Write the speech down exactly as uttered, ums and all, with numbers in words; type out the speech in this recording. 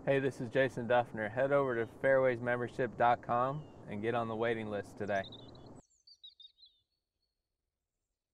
Hey, this is Jason Dufner. Head over to fairways membership dot com and get on the waiting list today.